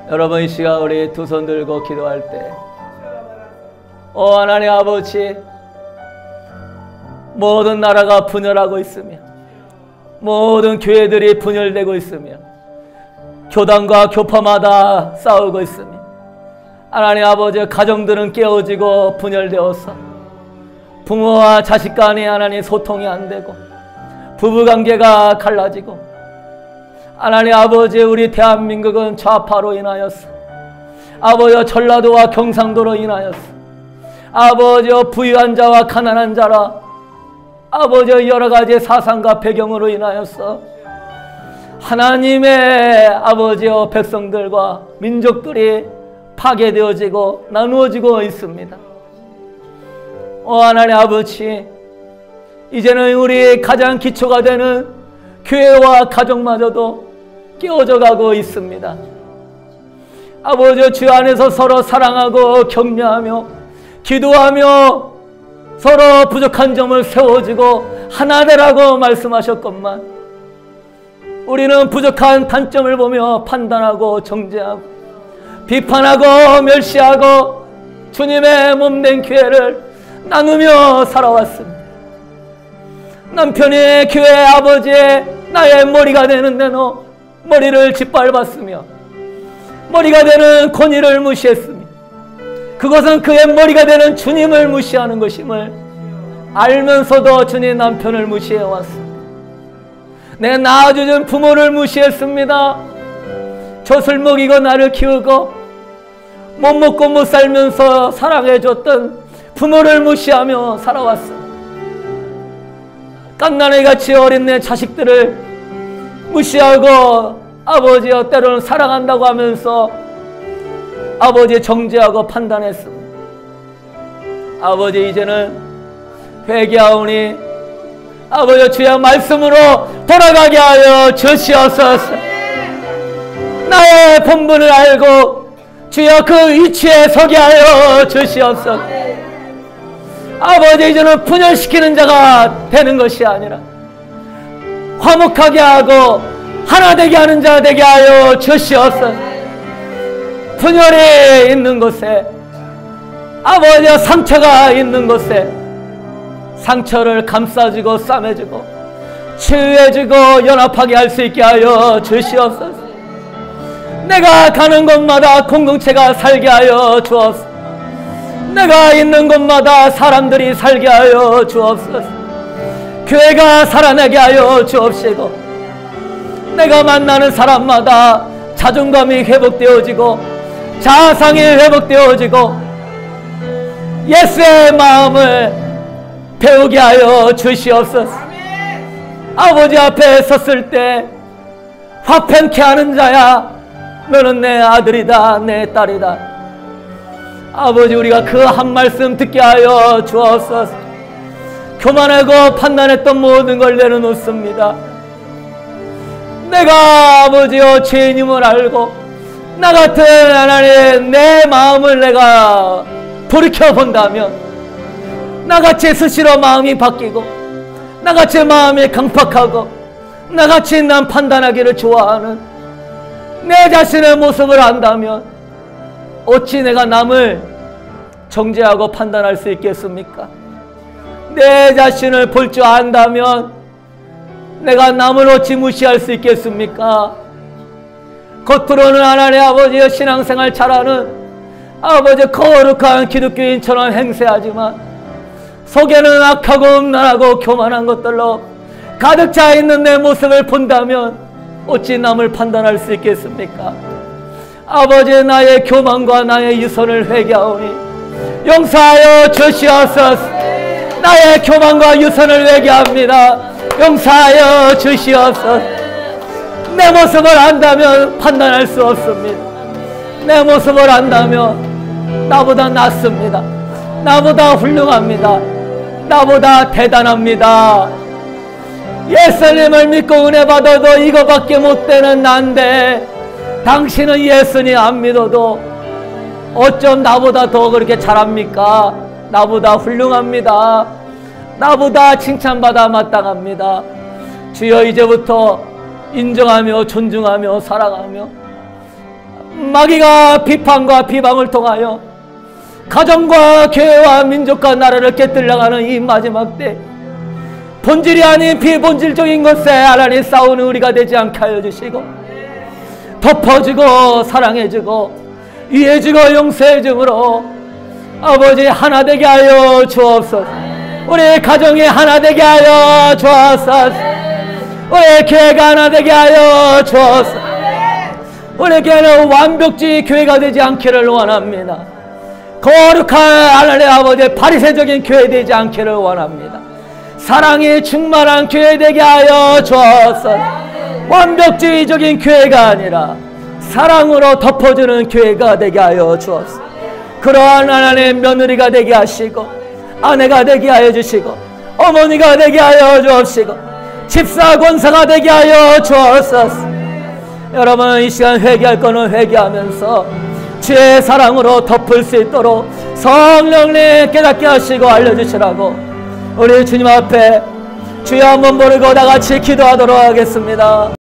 여러분, 이 시간 우리 두 손 들고 기도할 때, 하나님 아버지, 모든 나라가 분열하고 있으며, 모든 교회들이 분열되고 있으며, 교단과 교파마다 싸우고 있으며, 하나님 아버지, 가정들은 깨어지고 분열되어서 부모와 자식 간에 하나님 소통이 안 되고 부부관계가 갈라지고, 하나님 아버지, 우리 대한민국은 좌파로 인하여서, 아버지, 전라도와 경상도로 인하여서, 아버지, 부유한 자와 가난한 자라, 아버지, 여러가지 사상과 배경으로 인하여서 하나님의 아버지 백성들과 민족들이 파괴되어지고 나누어지고 있습니다. 하나님 아버지, 이제는 우리 가장 기초가 되는 교회와 가정마저도 깨어져 가고 있습니다. 아버지, 주 안에서 서로 사랑하고 격려하며 기도하며 서로 부족한 점을 세워주고 하나 되라고 말씀하셨건만, 우리는 부족한 단점을 보며 판단하고 정죄하고 비판하고 멸시하고 주님의 몸된 교회를 나누며 살아왔습니다. 남편이 교회 아버지의 나의 머리가 되는데 너 머리를 짓밟았으며 머리가 되는 권위를 무시했으며, 그것은 그의 머리가 되는 주님을 무시하는 것임을 알면서도 주님 남편을 무시해왔습니다. 내 낳아주는 부모를 무시했습니다. 젖을 먹이고 나를 키우고 못 먹고 못 살면서 사랑해줬던 부모를 무시하며 살아왔습니다. 갓난아이같이 어린 내 자식들을 무시하고 아버지여 때로는 사랑한다고 하면서 아버지 정죄하고 판단했습니다. 아버지, 이제는 회개하오니 아버지 주의 말씀으로 돌아가게 하여 주시옵소서. 나의 본분을 알고 주여 그 위치에 서게 하여 주시옵소서. 아버지, 이제는 분열시키는 자가 되는 것이 아니라 화목하게 하고 하나 되게 하는 자 되게 하여 주시옵소서. 분열이 있는 곳에, 아버지 상처가 있는 곳에 상처를 감싸주고 싸매주고 치유해주고 연합하게 할 수 있게 하여 주시옵소서. 내가 가는 곳마다 공동체가 살게 하여 주옵소서. 내가 있는 곳마다 사람들이 살게 하여 주옵소서. 교회가 살아나게 하여 주옵시고, 내가 만나는 사람마다 자존감이 회복되어지고 자아상이 회복되어지고 예수의 마음을 배우게 하여 주시옵소서. 아버지 앞에 섰을 때 화평케 하는 자야, 너는 내 아들이다, 내 딸이다. 아버지, 우리가 그 한 말씀 듣게 하여 주옵소서. 교만하고 판단했던 모든 걸 내려놓습니다. 내가 아버지여 죄인임을 알고 나 같은 하나님 내 마음을 내가 돌이켜본다면, 나같이 스스로 마음이 바뀌고 나같이 마음이 강팍하고 나같이 난 판단하기를 좋아하는 내 자신의 모습을 안다면 어찌 내가 남을 정죄하고 판단할 수 있겠습니까? 내 자신을 볼 줄 안다면 내가 남을 어찌 무시할 수 있겠습니까? 겉으로는 하나님 아버지의 신앙생활 잘하는 아버지 거룩한 기독교인처럼 행세하지만 속에는 악하고 음란하고 교만한 것들로 가득 차 있는 내 모습을 본다면 어찌 남을 판단할 수 있겠습니까? 아버지, 나의 교만과 나의 유선을 회개하오니 용서하여 주시옵소서. 나의 교만과 유선을 회개합니다. 용서하여 주시옵소서. 내 모습을 안다면 판단할 수 없습니다. 내 모습을 안다면 나보다 낫습니다. 나보다 훌륭합니다. 나보다 대단합니다. 예수님을 믿고 은혜 받아도 이거밖에 못 되는 난데 당신은 예수님 안 믿어도 어쩜 나보다 더 그렇게 잘합니까? 나보다 훌륭합니다. 나보다 칭찬받아 마땅합니다. 주여, 이제부터 인정하며 존중하며 사랑하며 마귀가 비판과 비방을 통하여 가정과 교회와 민족과 나라를 깨뜨려가는 이 마지막 때 본질이 아닌 비본질적인 것에 하나님 싸우는 우리가 되지 않게 하여 주시고 덮어주고 사랑해주고 이해주고 용서해줌으로 아버지 하나 되게 하여 주옵소서. 우리 가정이 하나 되게 하여 주옵소서. 우리 교회가 하나 되게 하여 주옵소서. 우리 교회는 완벽주의 교회가 되지 않기를 원합니다. 거룩한 하나님 아버지 바리새적인 교회 되지 않기를 원합니다. 사랑이 충만한 교회 되게 하여 주옵소서. 완벽주의적인 교회가 아니라 사랑으로 덮어주는 교회가 되게 하여 주옵소서. 그러한 하나님의 며느리가 되게 하시고 아내가 되게 하여 주시고 어머니가 되게 하여 주옵시고 집사 권사가 되게 하여 주옵소서. 여러분 이 시간 회개할 거는 회개하면서 주의 사랑으로 덮을 수 있도록 성령님 깨닫게 하시고 알려주시라고 우리 주님 앞에 주여 한번 부르고 다 같이 기도하도록 하겠습니다.